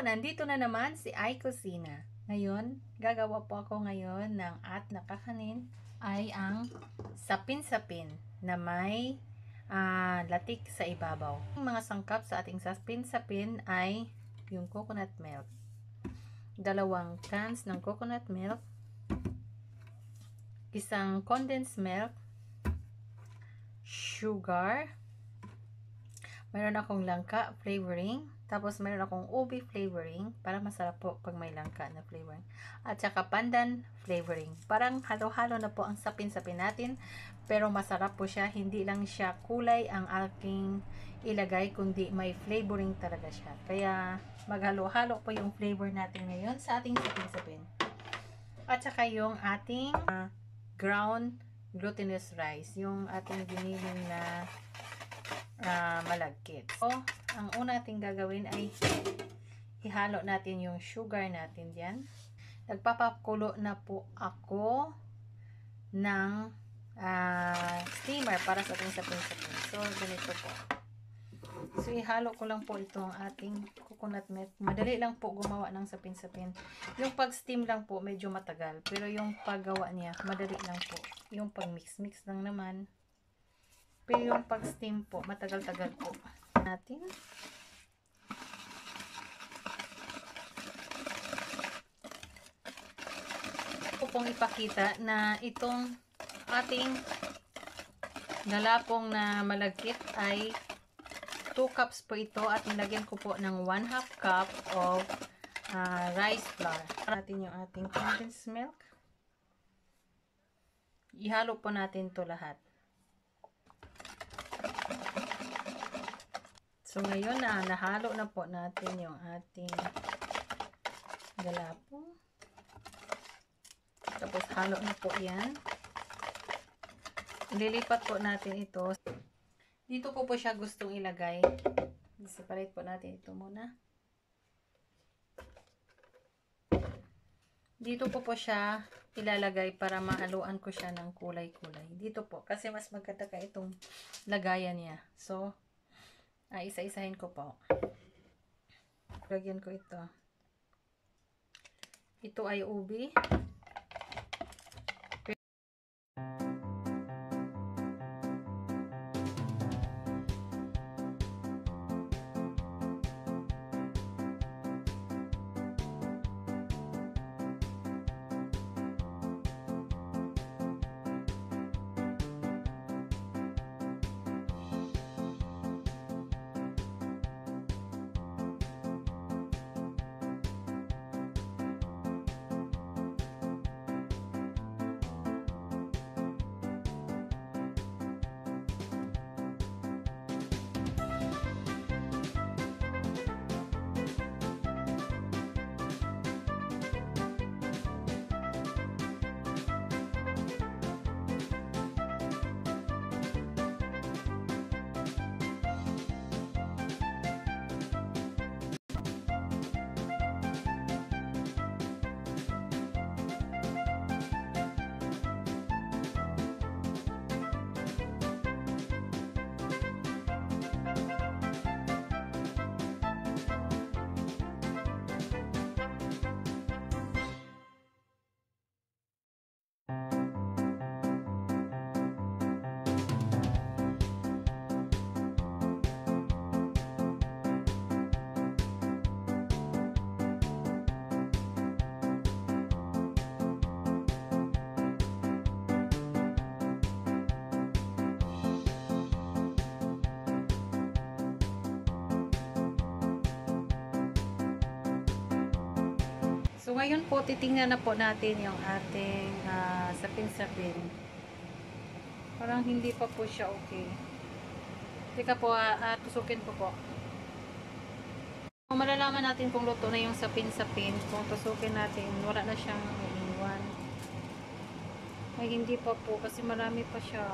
nandito na naman si Ay Kusina. Ngayon, gagawa po ako ngayon ng na kakanin ay ang sapin-sapin na may latik sa ibabaw. Ang mga sangkap sa ating sapin-sapin ay yung coconut milk, 2 cans ng coconut milk, isang condensed milk, sugar, mayroon akong langka flavoring, tapos mayroon akong ubi flavoring para masarap po pag may langka na flavoring, at saka pandan flavoring. Parang halo-halo na po ang sapin-sapin natin, pero masarap po siya. Hindi lang siya kulay ang aking ilagay, kundi may flavoring talaga siya. Kaya maghalo-halo po yung flavor natin ngayon sa ating sapin-sapin. At saka yung ating ground glutinous rice, yung ating giniling na malagkit. So, ang una natin gagawin ay ihalo natin yung sugar natin diyan. Nagpapakulo na po ako ng steamer para sa ating sapin-sapin. So, ganito po. So, ihalo ko lang po itong ating coconut milk. Madali lang po gumawa ng sapin-sapin. Yung pag-steam lang po, medyo matagal. Pero yung paggawa niya, madali lang po. Yung pag-mix-mix lang naman. Pero yung pag-steam po, matagal-tagal po natin. Ito pong ipakita na itong ating nalapong na malagkit ay 2 cups po ito, at nilagyan ko po ng 1/2 cup of rice flour. Natin yung ating condensed milk. Ihalo po natin to lahat. So, ngayon na nahalo na po natin yung ating galapong. Tapos, halo na po yan. Lilipat po natin ito. Dito ko po siya gustong ilagay. Separate po natin ito muna. Dito po siya ilalagay para mahaluan ko siya ng kulay-kulay. Dito po, kasi mas magkataka itong lagayan niya. So, isa-isahin ko po. Lagyan ko ito. Ito ay ubi. So, ngayon po, titingnan na po natin yung ating sapin-sapin. Parang hindi pa po siya okay. Teka po, tusukin ko po. Malalaman natin kung luto na yung sapin-sapin. Kung tusukin natin, wala na siyang iiwan. Ay, hindi pa po, kasi marami pa siya.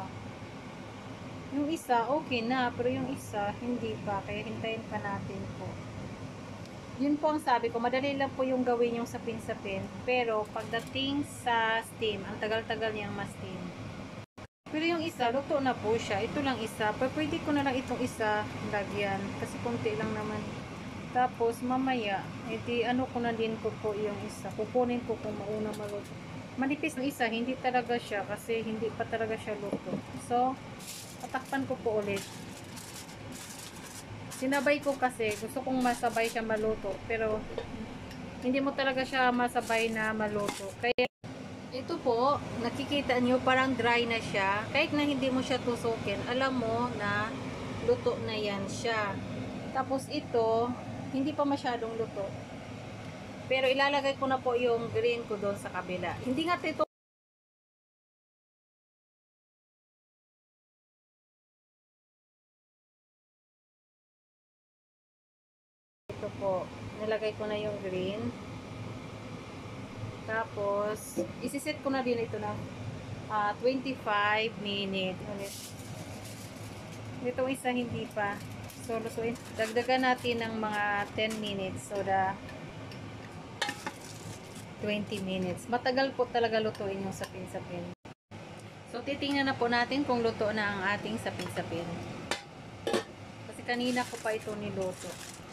Yung isa, okay na. Pero yung isa, hindi pa. Kaya hintayin pa natin po. Yun po ang sabi ko, madali lang po yung gawin yung sapin-sapin. Pero pagdating sa steam, ang tagal-tagal niyang ma-steam. Pero yung isa, luto na po siya. Ito lang isa. Pero pwede ko na lang itong isa lagyan. Kasi konti lang naman. Tapos mamaya, edi ano ko na din po yung isa. Kukunin ko kung mauna maluto. Manipis ng isa, hindi talaga siya kasi hindi pa talaga siya luto. So, tatakpan ko po ulit. Sinabay ko kasi gusto kong masabay siya maluto, pero hindi mo talaga siya masabay na maluto. Kaya ito po, nakikita nyo parang dry na siya. Kahit na hindi mo siya tusukin, alam mo na luto na yan siya. Tapos ito, hindi pa masyadong luto. Pero ilalagay ko na po yung green ko doon sa kabila. Hindi nga ito po, nilagay ko na yung green. Tapos, isiset ko na din ito na 25 minutes. Itong isa hindi pa. So, lutuin. Dagdagan natin ng mga 10 minutes. So, 20 minutes. Matagal po talaga lutuin yung sapin-sapin. So, titingnan na po natin kung luto na ang ating sapin-sapin. Kasi kanina ko pa ito niluto.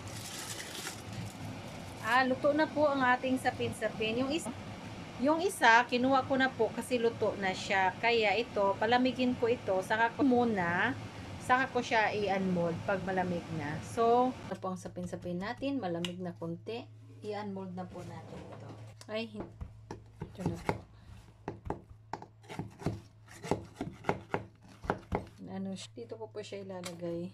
Luto na po ang ating sapin-sapin. Yung isa, kinuha ko na po kasi luto na siya. Kaya ito, palamigin ko ito. Saka ko siya i-unmold pag malamig na. So, ito po ang sapin-sapin natin. Malamig na konti. I-unmold na po natin ito. Ay, ito na po. Dito ko po siya ilalagay.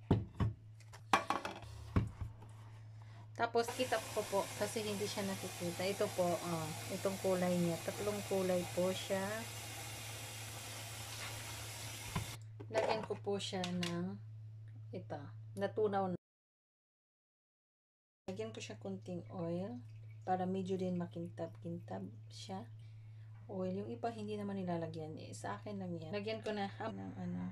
Tapos, kita ko po, kasi hindi siya nakikita. Ito po, itong kulay niya. Tatlong kulay po siya. Lagyan ko po siya ng ito, natunaw na. Lagyan ko siya kunting oil para medyo din makintab-kintab siya. Oil. Yung iba hindi naman nilalagyan. Sa akin lang yan. Lagyan ko na ng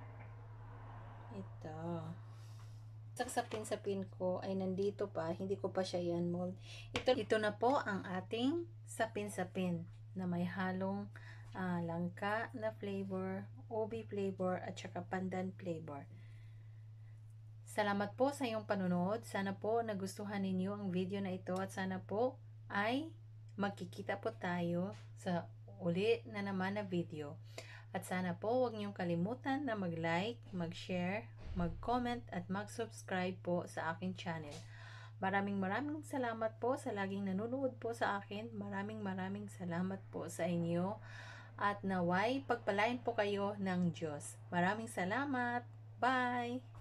ito. Sapin-sapin ko ay nandito pa, hindi ko pa siya i-unmold. Ito na po ang ating sapin-sapin na may halong langka na flavor, ubi flavor at saka pandan flavor. Salamat po sa iyong panunood. Sana po nagustuhan ninyo ang video na ito at sana po ay magkikita po tayo sa uli na naman na video. At sana po huwag niyong kalimutan na mag-like, mag-share, mag-comment at mag-subscribe po sa aking channel. Maraming salamat po sa laging nanonood po sa akin. Maraming salamat po sa inyo at naway pagpalain po kayo ng Diyos. Maraming salamat. Bye!